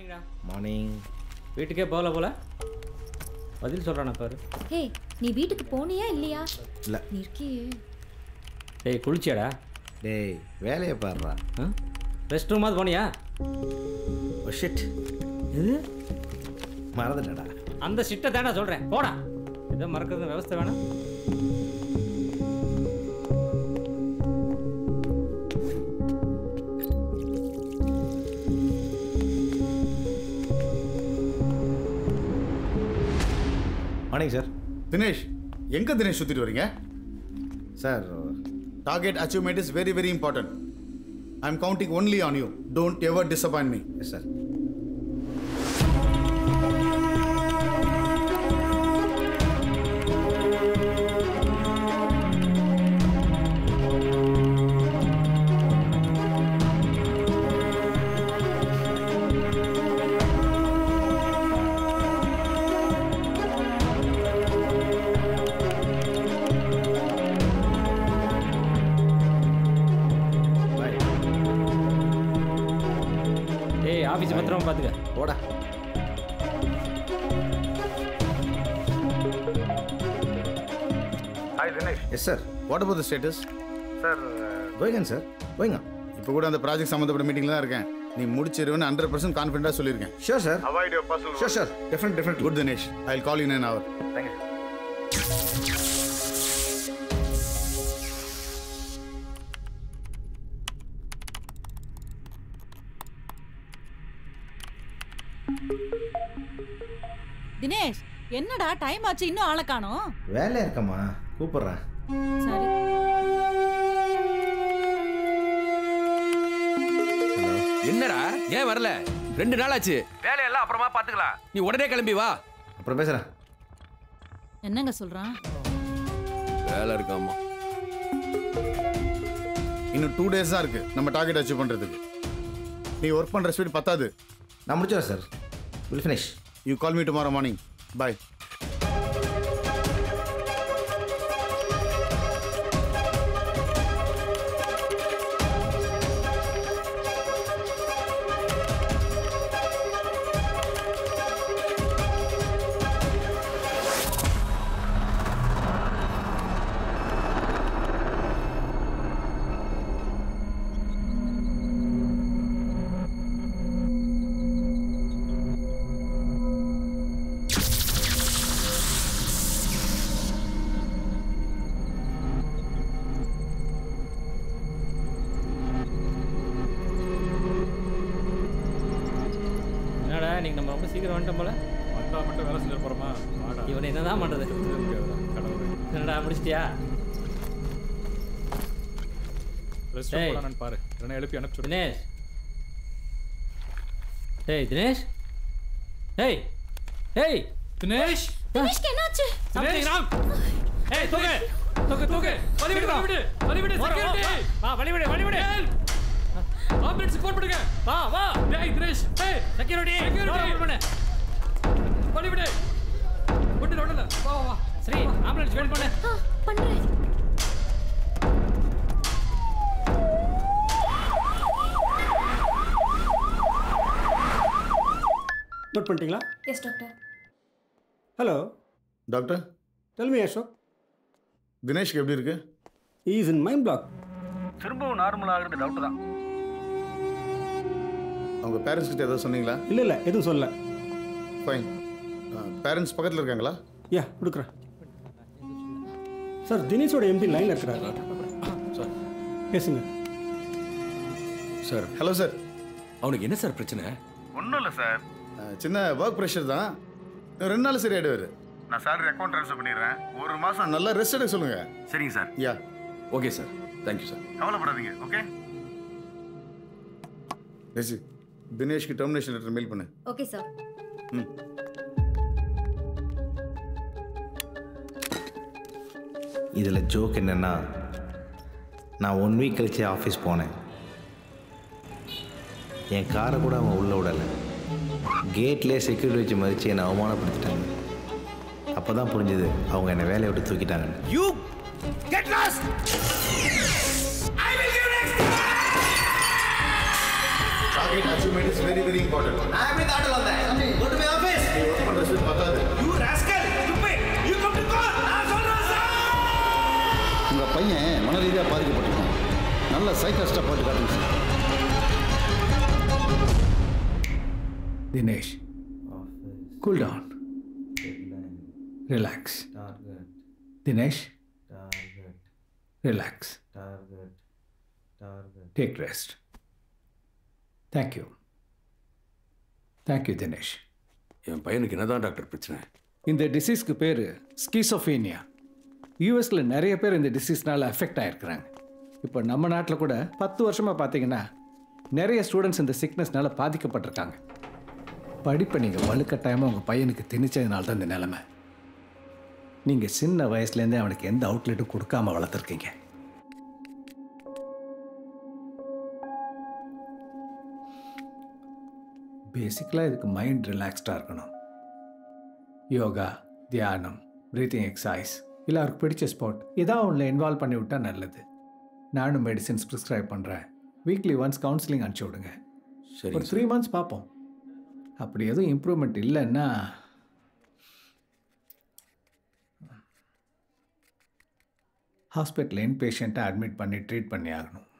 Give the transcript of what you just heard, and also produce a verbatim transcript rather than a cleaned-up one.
மார்னிங்டா. Morning. வீட்டுக்கே போகல போல பதில் சொல்கிறானே பாரு. ஹே, நீ வீட்டுக்கு போனியா இல்லையா? இல்லை. நீ இருக்கியே. டேய் குளிச்சியாடா? டேய் வேலையை பாடுறா. ஆ ரெஸ்ட் ரூமாவது போனியா? Oh shit. இது மறந்துட்டடா. அந்த ஷிட்டை தானே சொல்கிறேன். போடா. எதோ மறக்கிறது விவசாய வேணாம். Morning sir. தினேஷ், எங்கே தினேஷ் சுற்றிட்டு வரீங்க? Sir target achievement is very very important. I am counting only on you. Don't ever disappoint me. Yes sir. Office பத்திரமா பார்த்துக்க. போடா. Hi Dinesh. Yes sir. What about the status? Sir going on sir going. இப்போ கூட அந்த project சம்மந்தப்பட்ட மீட்டிங்கில் தான் இருக்கேன். நீ முடிச்சிருவேன்னு ஹண்ட்ரட் பர்சன்ட் கான்ஃபிடென்ட்டாக சொல்லியிருக்கேன். Sure sir. Avoid your personal. Sure sir. Definite definite. Good Dinesh. I will call you in an hour. Thank you. Dinesh, என்னடா டைம் ஆச்சு இன்னும் ஆளை காணோம்? வேலை இருக்கம்மா, கூப்பிடுறேன். சரி. என்னடா ஏன் வரல? ரெண்டு நாள் ஆச்சு. வேலையெல்லாம் அப்புறமா பாத்துக்கலாம். நீ உடனே கிளம்பி வா. அப்புறம் பேசுறேன். என்னங்க சொல்றான்? வேலை இருக்காமா. இன்னும் டூ டேஸ் தான் இருக்கு நம்ம டார்கெட் அச்சீவ் பண்றதுக்கு. நீ ஒர்க் பண்ற ஸ்பீட் பத்தாது. நான் முடிச்சிடுறேன் sir. Will finish. You call me tomorrow morning. Bye. இன்னைக்கு நம்ம ரொம்ப சீக்கிரம் வந்துட்டோம் போல. வந்தா மட்டும் வேலை செஞ்சு போகிறோமா? இவனை என்னதான் பண்ணுறது? என்னடா முடிச்சிட்டியா? பாரு, எழுப்பி அனுப்பிச்சு. தினேஷ், ஏய் தினேஷ், ஏய் ஏய் தினேஷ், தினேஷ்க்கு என்னாச்சு? தினேஷ் ராம், ஏய் தூக்கு தூக்கு தூக்கு, வலி விடு வலி விடு வலி விடு, செக்யூரிட்டி வா, வலி விடு வலி விடு, ஆம்புலன்ஸ் ஃபோன் பண்ணுங்க, வா வா, டேய் தினேஷ், ஏய் செக்யூரிட்டி செக்யூரிட்டி ஃபோன் பண்ணு, வலி விடு விட்டு ரோட்ல வா வா வா, சரி ஆம்புலன்ஸ் வெயிட் பண்ணு. ஆ பண்றேன். நோட் பண்ணிட்டீங்களா? Yes doctor. Hello doctor, tell me Ashok. தினேஷ்க்கு எப்படி இருக்கு? He is in mind block. திரும்பவும் நார்மல் ஆகிறது டவுட் தான். அவங்க பேரண்ட்ஸ் கிட்ட ஏதாவது சொன்னீங்களா? இல்லை இல்லை எதுவும் சொல்லல. ஃபைன். பேரண்ட்ஸ் பக்கத்தில் இருக்காங்களா? யா கொடுக்குறேன். சார் தினேஷோட எம்பி லைனில் இருக்கிறாரு. சார் பேசுங்க. Sir hello sir. அவனுக்கு என்ன சார் பிரச்சனை? ஒன்றும் இல்லை சார், சின்ன ஒர்க் ப்ரெஷர் தான். ரெண்டு நாள் சரி ஆகிடுவார். நான் சேலரி அக்கௌண்ட் ட்ரான்ஸ்ஃபர் பண்ணிடுறேன். ஒரு மாதம் நல்லா ரெஸ்ட் எடுக்க சொல்லுங்கள். சரிங்க sir. Yeah okay sir, thank you sir. கவலைப்படாதீங்க. ஓகே ரெசி, தினேஷ்க்கு டெர்மினேஷன் லெட்டர் மெயில் பண்ணு. Okay sir. ம். இதில் ஜோக் என்னென்னா, நான் ஒன் வீக் கழிச்சு ஆஃபீஸ் போனேன். என் காரை கூட அவங்க உள்ளே விடலை. கேட்லேயே செக்யூரிட்டி வச்சு மதித்து என்னை அவமானப்படுத்திட்டாங்க. அப்போ தான் புரிஞ்சுது அவங்க என்னை வேலையை விட்டு தூக்கிட்டாங்க. You get lost. I will give next. Target achievement is very very important. நான் எப்படி தாண்ட வந்தேன்? Go to my office. நீ ஒர்க் பண்றது பத்தாது. You rascal! Stupid! You come to court! நான் சொல்றேன் சார். உங்க பையன் மன ரீதியா பாதிக்கப்பட்டிருக்கான். நல்ல சைக்காஸ்டா போட்டு காட்டுங்க sir. Dinesh, cool down. Relax. Dinesh, relax. Take rest. Thank you. Thank you, Dinesh. என் பையனுக்கு என்னதான் டாக்டர் பிரச்சனை? இந்த டிசீஸ்க்கு பேர் ஸ்கிசோஃபீனியா. யூஎஸில் நிறைய பேர் இந்த டிசீஸ்னால அஃபெக்ட் ஆகிருக்கிறாங்க. இப்போ நம்ம நாட்டில் கூட பத்து வருஷமாக பார்த்தீங்கன்னா நிறைய ஸ்டூடெண்ட்ஸ் இந்த சிக்னஸ்னால பாதிக்கப்பட்டிருக்காங்க. படிப்பை நீங்கள் வலுக்கட்டாயமாக உங்கள் பையனுக்கு திணிச்சதுனால தான் இந்த நிலைமை. நீங்கள் சின்ன வயசுலேருந்தே அவனுக்கு எந்த அவுட்லெட்டும் கொடுக்காம வளர்த்துருக்கீங்க. பேசிக்கலாக இதுக்கு மைண்ட் ரிலாக்ஸ்டாக இருக்கணும். யோகா, தியானம், ப்ரீத்திங் எக்ஸசைஸ், எல்லாருக்கும் பிடிச்ச ஸ்போர்ட் இதான் ஒன்றில் இன்வால்வ் பண்ணி விட்டால் நல்லது. நானும் மெடிசின்ஸ் ப்ரிஸ்கிரைப் பண்ணுறேன். வீக்லி ஒன்ஸ் கவுன்சிலிங் அனுப்பிச்சி விடுங்க. சரி, ஒரு த்ரீ மந்த்ஸ் பார்ப்போம். அப்படி எதுவும் இம்ப்ரூவ்மெண்ட் இல்லைன்னா ஹாஸ்பிட்டல் இன் பேஷண்ட்டை அட்மிட் பண்ணி ட்ரீட் பண்ணி ஆகணும்.